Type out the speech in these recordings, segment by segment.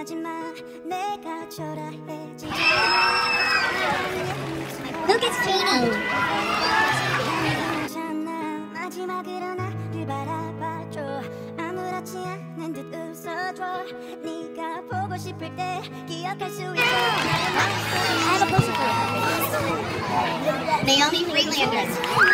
마지막 내가 초라해지지. Look at Streeny. 마지막으로 나를 바라봐줘. 아무렇지 않은 듯 웃어줘. 네가 보고 싶을 때 기억할 수 있어. I have a poster for you. Naomi Freelander.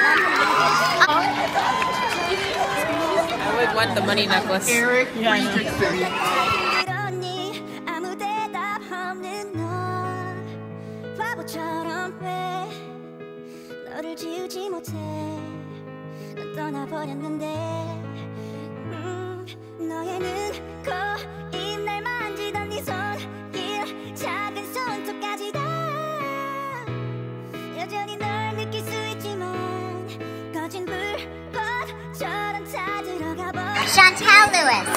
I would want the money necklace. Eric, yeah, I know. 그러니 아무 대답 없는 너 바보처럼 왜 너를 지우지 못해. 넌 떠나버렸는데 너의 눈, 코, 입 날 만지던 네 손길 작은 손톱까지 다 여전히 널 느낄 수 있지만 꺼진 불꽃처럼 다 들어가 버려. Chantal Lewis.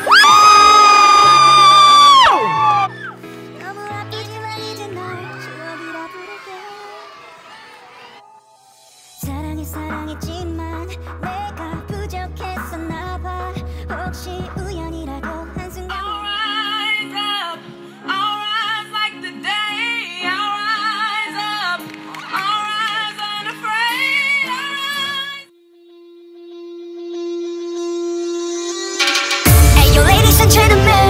너무 아프지만 이제 널 추억이라 부를게. 사랑했지만 내가 부족했었나 봐. 혹시 우연이라도 한순간 I'll rise like the day. I'll rise up. I'll rise unafraid. I'll rise. Hey, yo, ladies and gentlemen.